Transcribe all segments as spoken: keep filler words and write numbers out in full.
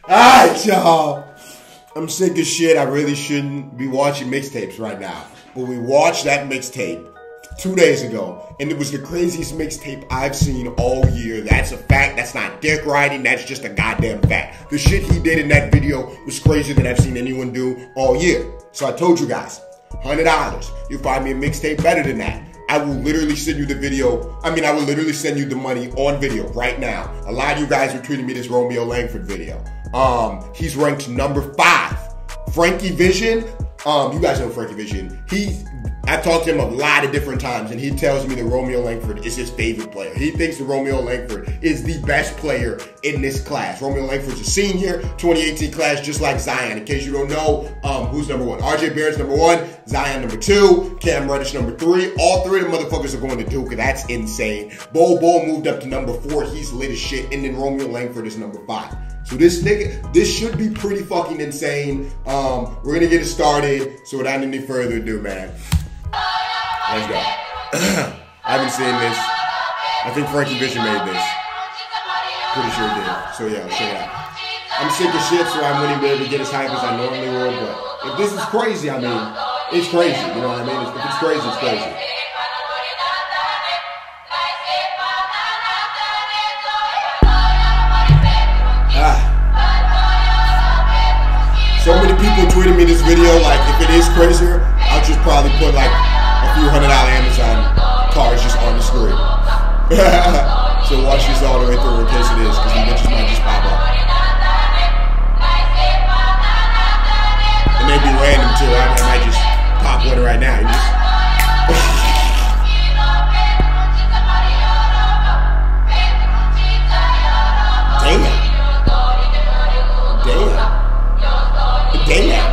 Alright, y'all. I'm sick of shit. I really shouldn't be watching mixtapes right now. But we watched that mixtape two days ago, and it was the craziest mixtape I've seen all year. That's a fact. That's not dick riding. That's just a goddamn fact. The shit he did in that video was crazier than I've seen anyone do all year. So I told you guys, one hundred dollars. You'll find me a mixtape better than that. I will literally send you the video. I mean, I will literally send you the money on video right now. A lot of you guys are tweeting me this Romeo Langford video. Um, he's ranked number five. Frankie Vision, um, you guys know Frankie Vision. He, I've talked to him a lot of different times, and he tells me that Romeo Langford is his favorite player. He thinks that Romeo Langford is the best player in this class. Romeo Langford's a senior, twenty eighteen class, just like Zion. In case you don't know, um, who's number one? R J Barrett's number one, Zion number two, Cam Reddish number three. All three of them motherfuckers are going to Duke, and that's insane. Bol Bol moved up to number four. He's lit as shit, and then Romeo Langford is number five. So this nigga, this should be pretty fucking insane. Um, we're gonna get it started. So without any further ado, man, let's go. I haven't seen this. I think Frankie Vision made this. Pretty sure he did. So yeah, let's check it out. I'm sick of shit, so I wouldn't be able to get as hype as I normally would. But if this is crazy, I mean, it's crazy. You know what I mean? If it's crazy, it's crazy. So many people tweeted me this video, like, if it is crazier, I'll just probably put, like, a few hundred dollar Amazon cards just on the screen. So watch this all the way through in case it is, because the bitches might just pop up. It may be random, too. I, I might just pop one right now. You just... Damn. Damn. Damn.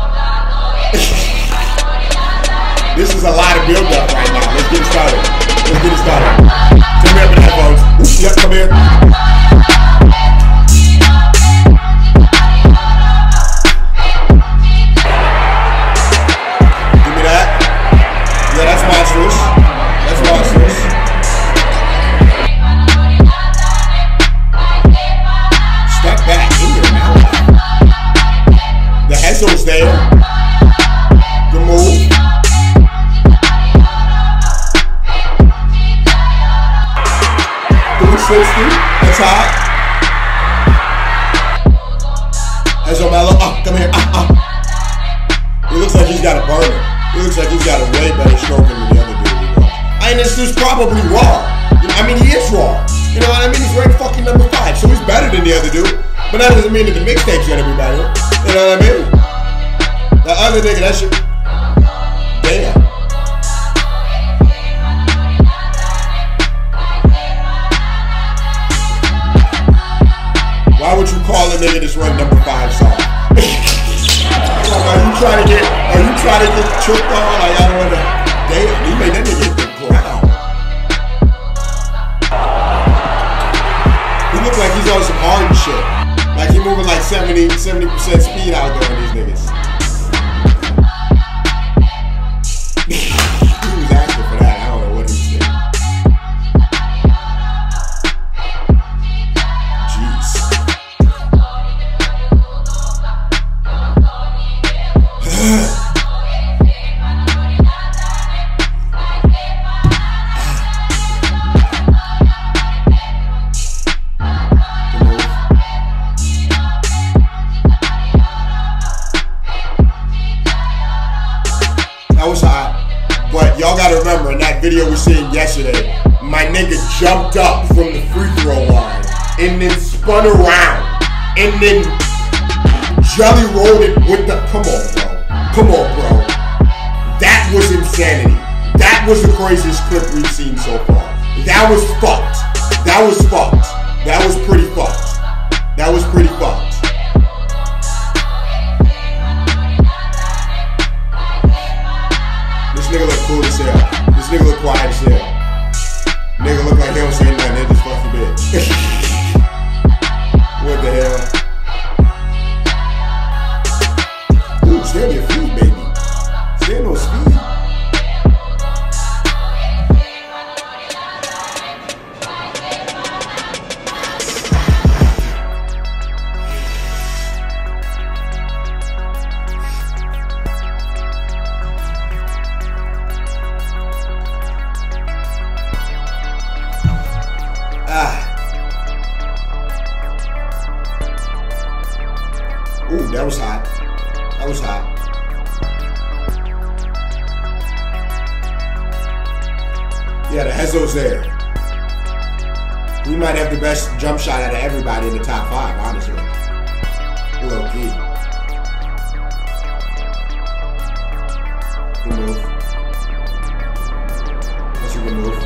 This is a lot of build up right now. Let's get it started. Let's get it started. Come here with the headphones. Yep, come here. Give me that. Yeah, that's monstrous. That's monstrous. Step back in your mouth. The Hessel's there. Good move. three sixty. That's hot. Hessel Mello. Oh, come here. Ah, ah. It looks like he's got a burner. It looks like he's got a way better stroke than the other dude. You know? I mean, this dude's probably raw. I mean, he is raw. You know what I mean? He's ranked fucking number five, so he's better than the other dude. But that doesn't mean that the mixtape's gonna be better. You know what I mean? The other nigga, that shit. Damn. Why would you call a nigga this run number five song? Are you trying to get? Are you trying to get tricked on? Like I don't wanna. Damn, he made that nigga hit the ground. He looks like he's on some hard shit. Like he moving like seventy percent speed out there on these niggas. He was asking for that. I don't know what he was saying. Y'all gotta remember, in that video we seen yesterday, my nigga jumped up from the free throw line and then spun around and then jelly rolled it with the, come on bro, come on bro. That was insanity. That was the craziest clip we've seen so far. That was fucked. That was fucked. That was pretty fucked. That was pretty fucked. This nigga look cool as hell. This nigga look quiet as hell. Nigga look like he don't say nothing. They just fucking bitch. What the hell? Dude, stay on your feet, baby. Stay on no speed. Ooh, that was hot. That was hot. Yeah, the Hezzo's there. He might have the best jump shot out of everybody in the top five, honestly. Low key. Good move. That's a good move.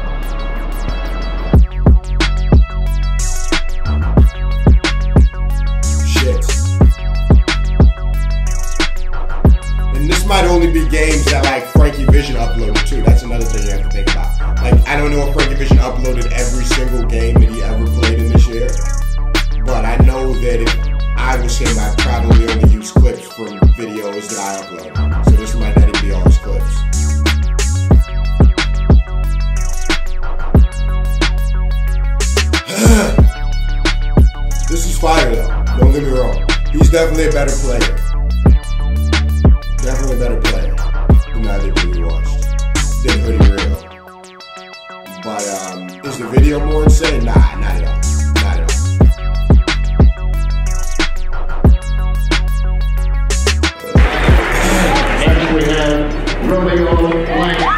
Shit. And this might only be games that like Frankie Vision uploaded too. That's another thing you have to think about. Like, I don't know if Frankie Vision uploaded every single game that he ever played in this year, but I know that if I was him, I'd probably only use clips from videos that I upload. So this might not even be all his clips. This is fire though, don't get me wrong. He's definitely a better player. Definitely a better player than either dude we watched. Than Hoodie Real. But um, is the video more insane? Nah, not at all. Not at all. Next we have Rodeo Lancaster.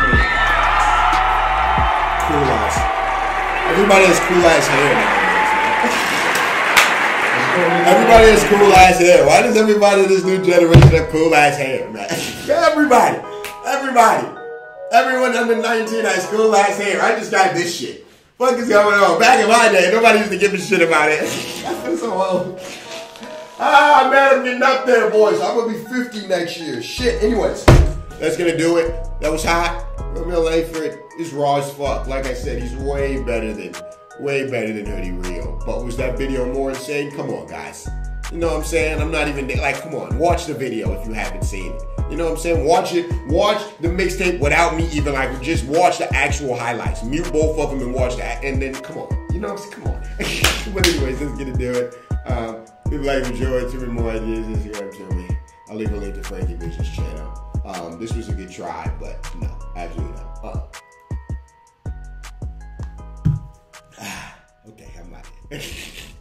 Cool ass. Everybody has cool ass hair nowadays, man. Everybody has cool ass hair. Why does everybody in this new generation have cool ass hair, man? Everybody. Everybody. Everyone under nineteen has cool ass hair. I just got this shit. What is going on? Back in my day, nobody used to give a shit about it. I feel so old. Ah, man, I'm getting up there, boys. I'm going to be fifty next year. Shit. Anyways, that's going to do it. That was hot. Romeo Langford is raw as fuck. Like I said, he's way better than, way better than Hoodie Real. But was that video more insane? Come on, guys. You know what I'm saying? I'm not even, like, come on. Watch the video if you haven't seen it. You know what I'm saying? Watch it. Watch the mixtape without me even, like, just watch the actual highlights. Mute both of them and watch that. And then, come on. You know what I'm saying? Come on. But anyways, that's going to do it. Um, if you like enjoyed two more ideas this year, to me, I'll leave a link to Frankie Vision's channel. Um, this was a good try, but no, absolutely not. Uh-uh. Okay, I'm out here.